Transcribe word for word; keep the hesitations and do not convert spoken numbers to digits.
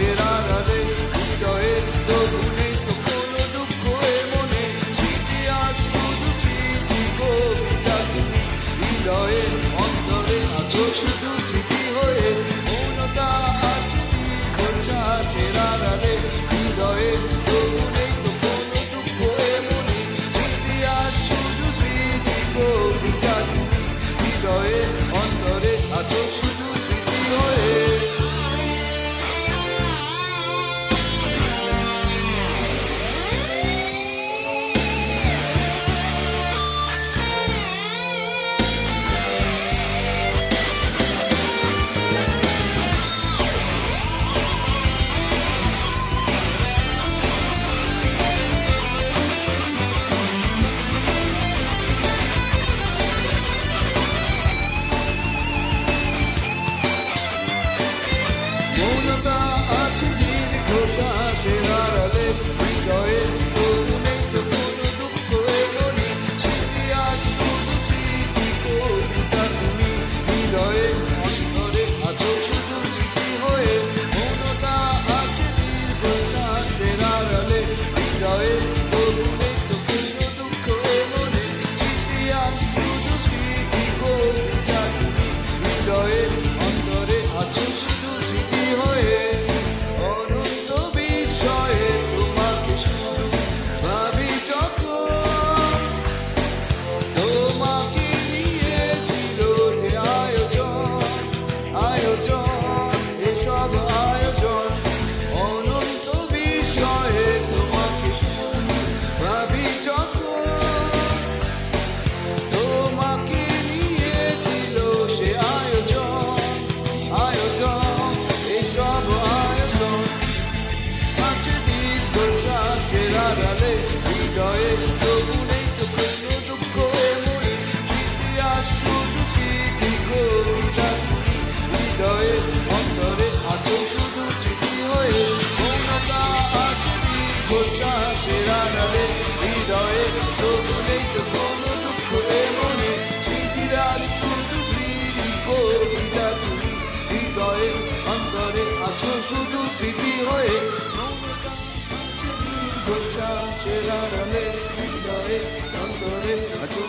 শ্বাসের আড়ালে হৃদয়ে তবু নেই তো কোনো দুঃখ এ মনে স্মৃতি আজ শুধু স্মৃতি কবিতা তুমি হৃদয়ে অন্তরে আছো শুধু স্মৃতি হয়ে মৌনতা আছে দীর্ঘশ্বাসের আড়ালে হৃদয়ে তবু নেই তো কোনো দুঃখ এ মনে স্মৃতি আজ শুধু স্মৃতি কবিতা তুমি হৃদয়ে অন্তরে আছো শুধু স্মৃতি হয়ে মৌনতা আছে দীর্ঘশ্বাসের আড়ালে হৃদয়ে তবু নেই তো কোনো দুঃখ এ মনে স্মৃতি আজ শুধু স্মৃতি কবিতা তুমি হৃদয়ে অন্তরে আছো শুধু স্মৃতি হয়ে মৌনতা আছে দীর্ঘশ্বাসের আড়ালে হৃদয়ে তবু নেই তো কোনো দুঃখ এ মনে স্মৃতি আজ শুধু স্মৃতি কবিতা তুমি হৃদয়ে অন্তরে আছো শুধু স্মৃতি হয়ে অনন্ত বিষয়ে তোমাকে শুধু ভাবি যখন তোমাকে নিয়েছিল যে আয়োজন আয়োজন এসব আয়োজন অনন্ত বিষয়ে তোমাকে শুধু ভাবি যখন তোমাকে নিয়েছিল সে আয়োজন আয়োজন এসব আয়োজন আছে দীর্ঘশ্বাসের আড়ালে হৃদয়ে তবু নেই তো কোনো দুঃখ এ মনে স্মৃতি আজ শুধু স্মৃতি কবিতা তুমি হৃদয়ে অন্তরে আছো শুধু স্মৃতি হয়ে মৌনতা আছে দীর্ঘশ্বাসের আড়ালে হৃদয়ে তবু নেই তো কোনো দুঃখ এ মনে স্মৃতি আজ শুধু স্মৃতি কবিতা তুমি হৃদয়ে অন্তরে আছো শুধু স্মৃতি হয়ে মৌনতা আছে দীর্ঘশ্বাসের আড়ালে হৃদয়ে অন্তরে আছো